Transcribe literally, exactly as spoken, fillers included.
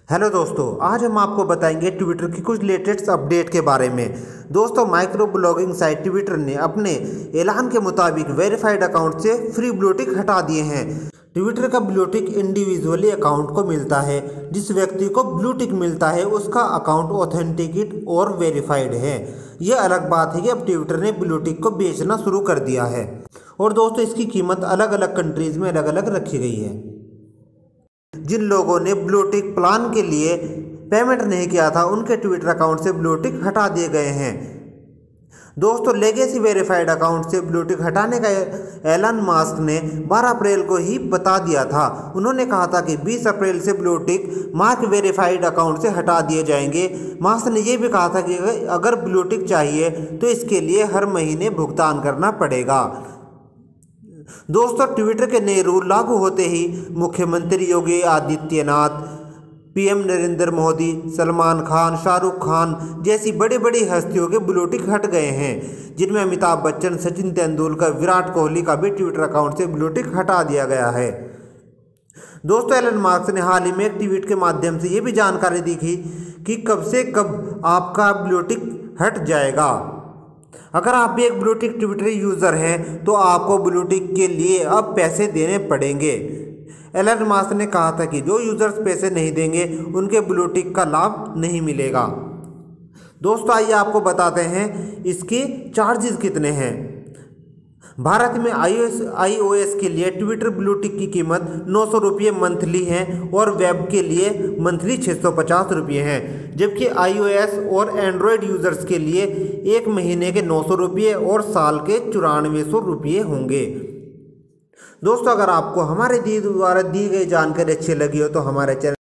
Hello दोस्तों, आज हम आपको बताएंगे ट्विटर की कुछ लेटेस्ट अपडेट के बारे में। दोस्तों, माइक्रो ब्लॉगिंग साइट ट्विटर ने अपने ऐलान के मुताबिक वेरीफाइड अकाउंट से फ्री ब्लू टिक हटा दिए हैं। ट्विटर का ब्लू टिक इंडिविजुअली अकाउंट को मिलता है। जिस व्यक्ति को ब्लू टिक मिलता है उसका अकाउंट ऑथेंटिकेट और वेरीफाइड है। यह अलग बात है कि अब ट्विटर ने ब्लू टिक को बेचना शुरू कर दिया है और दोस्तों इसकी कीमत अलग अलग कंट्रीज में अलग अलग रखी गई है। जिन लोगों ने ब्लू टिक प्लान के लिए पेमेंट नहीं किया था उनके ट्विटर अकाउंट से ब्लू टिक हटा दिए गए हैं। दोस्तों, लेगेसी वेरीफाइड अकाउंट से ब्लू टिक हटाने का एलन मस्क ने बारह अप्रैल को ही बता दिया था। उन्होंने कहा था कि बीस अप्रैल से blue tick mark verified account से हटा दिए जाएंगे। मस्क ने यह भी कहा था कि अगर ब्लू टिक चाहिए तो इसके लिए हर महीने भुगतान करना पड़ेगा। दोस्तों, ट्विटर के नए रूल लागू होते ही मुख्यमंत्री योगी आदित्यनाथ, पीएम नरेंद्र मोदी, सलमान खान, शाहरुख खान जैसी बड़ी बड़ी हस्तियों के ब्लू टिक हट गए हैं, जिनमें अमिताभ बच्चन, सचिन तेंदुलकर, विराट कोहली का भी ट्विटर अकाउंट से ब्लू टिक हटा दिया गया है। दोस्तों, एलन मस्क ने हाल ही में एक ट्वीट के माध्यम से ये भी जानकारी दी थी कि कब से कब आपका ब्लू टिक हट जाएगा। अगर आप भी एक ब्लू टिक ट्विटर यूज़र हैं तो आपको ब्लू टिक के लिए अब पैसे देने पड़ेंगे। एलन मस्क ने कहा था कि जो यूज़र्स पैसे नहीं देंगे उनके ब्लू टिक का लाभ नहीं मिलेगा। दोस्तों, आइए आपको बताते हैं इसके चार्जेस कितने हैं। भारत में आईओएस आईओएस के लिए ट्विटर ब्लू टिक की कीमत नौ सौ रुपये मंथली है और वेब के लिए मंथली छः सौ पचास रुपये हैं, जबकि आईओएस और एंड्रॉयड यूज़र्स के लिए एक महीने के नौ सौ रुपये और साल के चौरानवे सौ रुपये होंगे। दोस्तों, अगर आपको हमारे दी द्वारा दी गई जानकारी अच्छी लगी हो तो हमारे चैनल